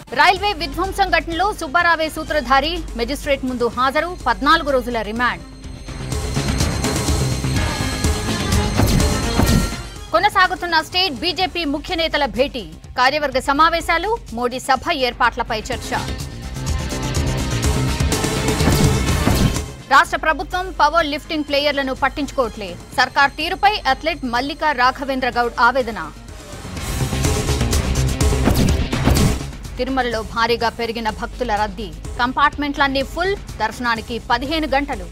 Railway విధ్వంసం ఘటనలో సుబ్బారావే సూత్రధారి మెజిస్ట్రేట్ ముందు హాజరు 14 రోజుల రిమాండ్. కొనసాగుతున్న స్టేట్ బీజేపీ ముఖ్య నేతల భేటీ, కార్యవర్గ సమావేశాలు, మోడీ సభ ఏర్పాట్లపై చర్చ. రాష్ట్ర ప్రభుత్వం పవర్ లిఫ్టింగ్ ప్లేయర్లను పట్టించుకోవట్లే, సర్కార్ తీరుపై అథ్లెట్ మల్లికా రాఘవేంద్ర గౌడ్ ఆవేదన. తిరుమలలో భారీగా పెరిగిన భక్తుల రద్దీ, కంపార్ట్మెంట్లన్నీ ఫుల్, దర్శనానికి 15 గంటలు.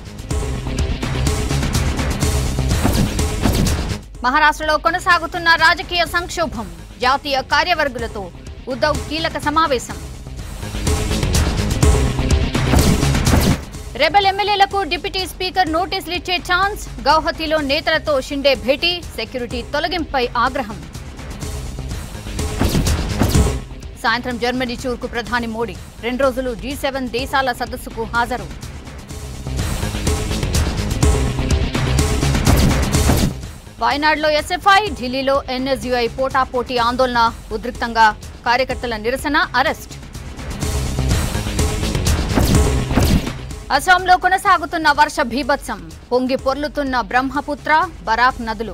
మహారాష్ట్రలో కొనసాగుతున్న రాజకీయ సంక్షోభం, జాతీయ కార్యవర్గులతో ఉద్ధవ్ కీలక సమావేశం. రెబెల్ ఎమ్మెల్యేలకు డిప్యూటీ స్పీకర్ నోటీసులు ఇచ్చే ఛాన్స్, గౌహతిలో నేతలతో షిండే భేటీ, సెక్యూరిటీ తొలగింపై ఆగ్రహం. సాయంత్రం జర్మనీ టూర్కు ప్రధాని మోడీ, 2 రోజులు G7 దేశాల సదస్సుకు హాజరు. వాయనాడులో ఎస్ఎఫ్ఐ, ఢిల్లీలో ఎన్ఎస్యుఐ పోటాపోటీ ఆందోళన, ఉద్రిక్తంగా కార్యకర్తల నిరసన, అరెస్ట్. అస్సాంలో కొనసాగుతున్న వర్ష భీభత్సం, పొంగి పొర్లుతున్న బ్రహ్మపుత్ర, బరాక్ నదులు.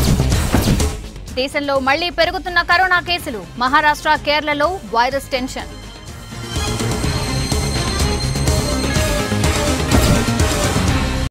దేశంలో మళ్లీ పెరుగుతున్న కరోనా కేసులు, మహారాష్ట్ర, కేరళలో వైరస్ టెన్షన్.